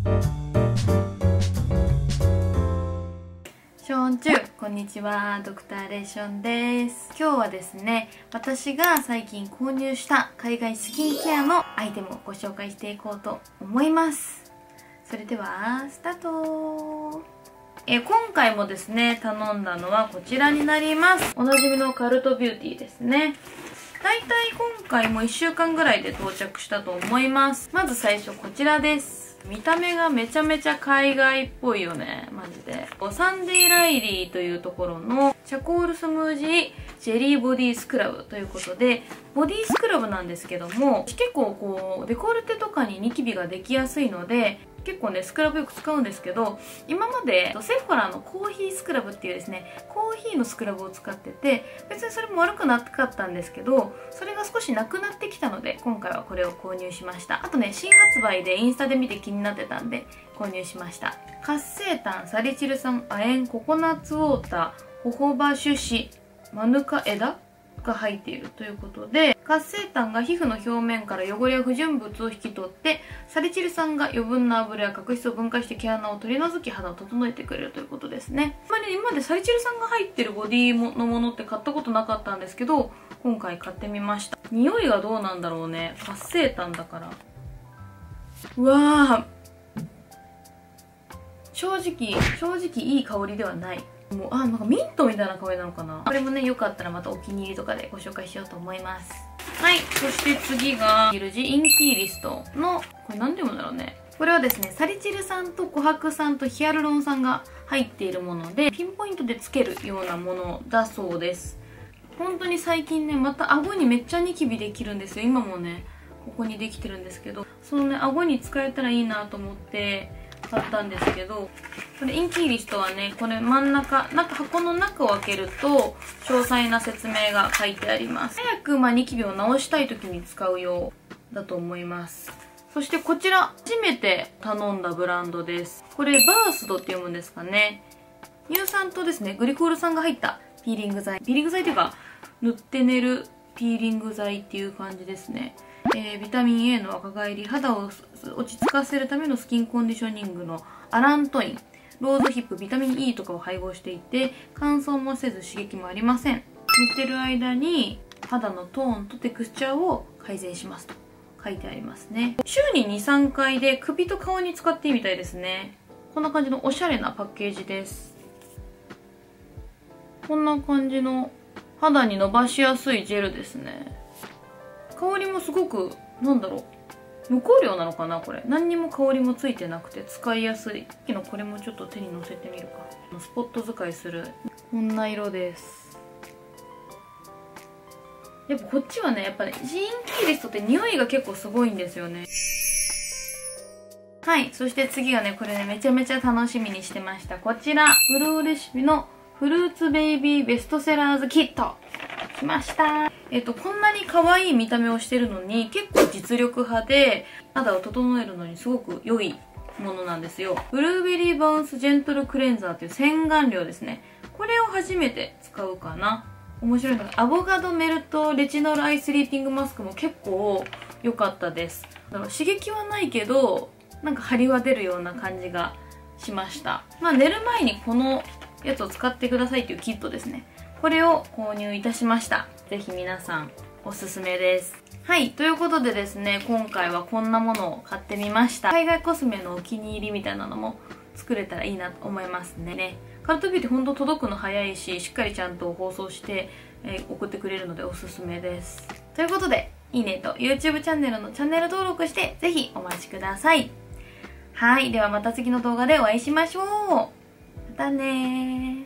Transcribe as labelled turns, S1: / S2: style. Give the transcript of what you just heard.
S1: ションチュー、こんにちは、ドクターレーションです。今日はですね、私が最近購入した海外スキンケアのアイテムをご紹介していこうと思います。それではスタート。今回もですね、頼んだのはこちらになります。おなじみのカルトビューティーですね。だいたい今回も1週間ぐらいで到着したと思います。まず最初こちらです。見た目がめちゃめちゃ海外っぽいよね、マジで。サンデーライリーというところのチャコールスムージージェリーボディスクラブということで、ボディスクラブなんですけども、結構こうデコルテとかにニキビができやすいので、結構ねスクラブよく使うんですけど、今までセフォラのコーヒースクラブっていうですね、コーヒーのスクラブを使ってて、別にそれも悪くなかったんですけど、それが少しなくなってきたので今回はこれを購入しました。あとね、新発売でインスタで見て気になってたんで購入しました。活性炭、サリチル酸、亜鉛、ココナッツウォーター、ホホバ種子、マヌカ枝が入っているということで、活性炭が皮膚の表面から汚れや不純物を引き取って、サリチル酸が余分な油や角質を分解して毛穴を取り除き肌を整えてくれるということですね。あんまり今までサリチル酸が入ってるボディのものって買ったことなかったんですけど、今回買ってみました。匂いがどうなんだろうね。活性炭だから。うわー、正直いい香りではない。もうなんかミントみたいな香りなのかな。これもね、よかったらまたお気に入りとかでご紹介しようと思います。はい、そして次がイルジインキーリストの、これ何て読むんだろうね。これはですね、サリチル酸と琥珀酸とヒアルロン酸が入っているもので、ピンポイントでつけるようなものだそうです。本当に最近ね、また顎にめっちゃニキビできるんですよ。今もね、ここにできてるんですけど、そのね、顎に使えたらいいなと思って買ったんですけど、これインキーリストはね、これ真ん中、箱の中を開けると詳細な説明が書いてあります。早くニキビを治したい時に使うようだと思います。そしてこちら、初めて頼んだブランドです。これバースドって読むんですかね。乳酸とですね、グリコール酸が入ったピーリング剤。ピーリング剤というか、塗って寝るピーリング剤っていう感じですね。ビタミン A の若返り、肌を落ち着かせるためのスキンコンディショニングのアラントイン、ローズヒップ、ビタミン E とかを配合していて、乾燥もせず刺激もありません。寝てる間に肌のトーンとテクスチャーを改善しますと書いてありますね。週に 2,3 回で首と顔に使っていいみたいですね。こんな感じのおしゃれなパッケージです。こんな感じの肌に伸ばしやすいジェルですね。香りもすごく、なんだろう、無香料なのかなこれ。何にも香りもついてなくて使いやすい。さっきのこれもちょっと手にのせてみるか。スポット使いする。こんな色です。やっぱこっちはね、やっぱね、ジーンキーリストって匂いが結構すごいんですよね。はい、そして次がね、これね、めちゃめちゃ楽しみにしてました。こちら、ブルーレシピのフルーツベイビーベストセラーズキット。来ました。こんなに可愛い見た目をしてるのに、結構実力派で、肌を整えるのにすごく良いものなんですよ。ブルーベリーバウンスジェントルクレンザーという洗顔料ですね。これを初めて使うかな。面白いのが、アボカドメルトレチノールアイスリーティングマスクも結構良かったです。刺激はないけど、なんか張りは出るような感じがしました。寝る前にこのやつを使ってくださいというキットですね。これを購入いたしました。ぜひ皆さんおすすめです。はい、ということでですね、今回はこんなものを買ってみました。海外コスメのお気に入りみたいなのも作れたらいいなと思いますね。カルトビューティーほんと届くの早いし、しっかりちゃんと包装して、送ってくれるのでおすすめです。ということで、いいねと YouTube チャンネルのチャンネル登録してぜひお待ちください。はい、ではまた次の動画でお会いしましょう。またねー。